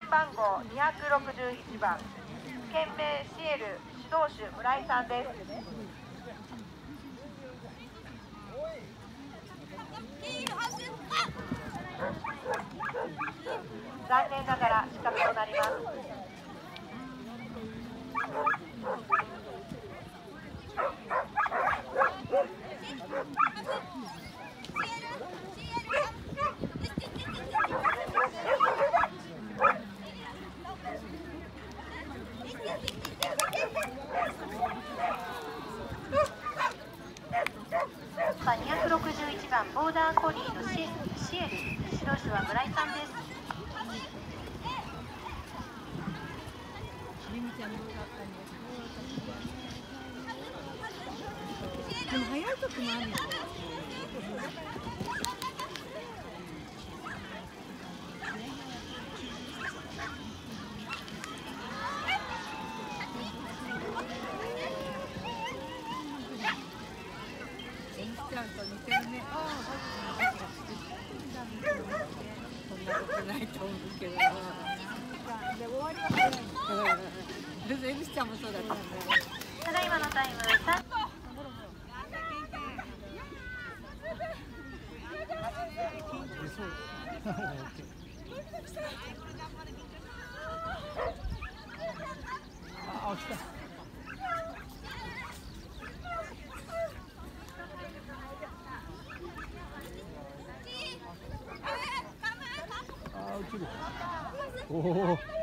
番号261番、県名シエル指導手村井さんです。残念ながら失格となります。261番ボーダーコリーのシエル指導手は村井さんです。 でも早い時もあるよ。ちゃんと似てるね。そんなことないと思うけど。で終わりは早い。エビスちゃんもそうだったんだよ。 ただいまのタイム3。 あ、落ちた。あ、落ちる。おお。